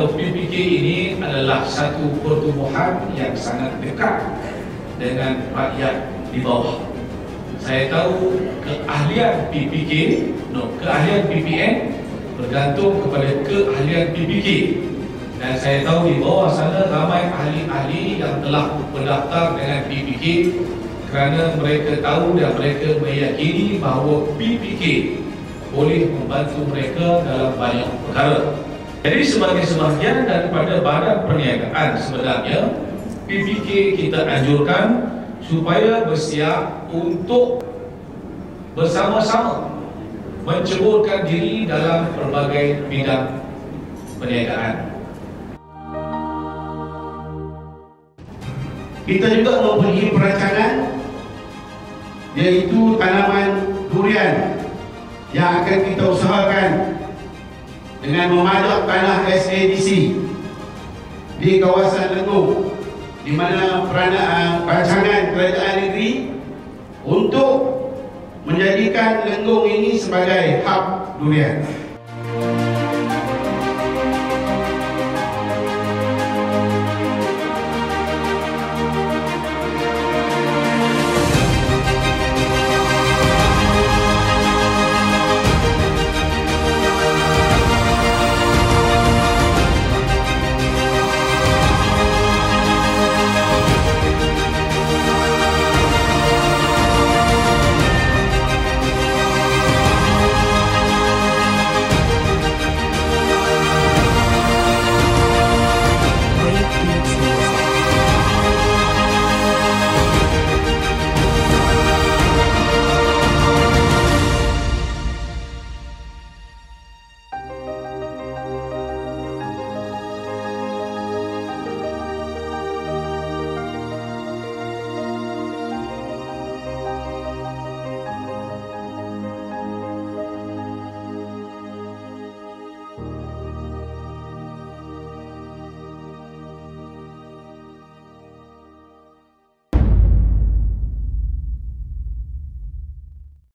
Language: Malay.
atau PPK ini adalah satu pertumbuhan yang sangat dekat dengan rakyat di bawah. Saya tahu keahlian PPK, keahlian PPN bergantung kepada keahlian PPK. Dan saya tahu di bawah sana ramai ahli-ahli yang telah berdaftar dengan PPK kerana mereka tahu dan mereka meyakini bahawa PPK boleh membantu mereka dalam banyak perkara. Jadi sebagai sebahagian daripada badan perniagaan, sebenarnya PPK kita anjurkan supaya bersiap untuk bersama-sama menceburkan diri dalam berbagai bidang perniagaan. Kita juga mempunyai perancangan, iaitu tanaman durian yang akan kita usahakan dengan memadok tanah SADC di kawasan Lenggong, di mana perancangan kerajaan negeri untuk menjadikan Lenggong ini sebagai hub durian.